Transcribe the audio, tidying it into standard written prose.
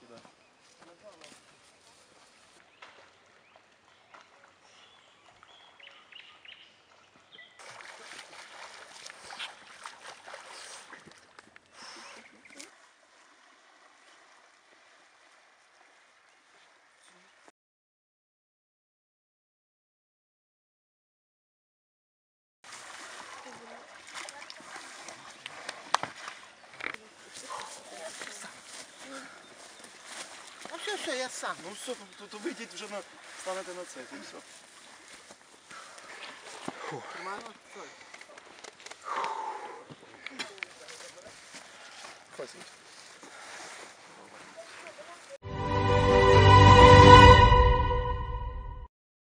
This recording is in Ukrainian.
такі, так. Все, я сам. Ну все, то вийдіть вже станете на це, і все. Нормально? Хватить.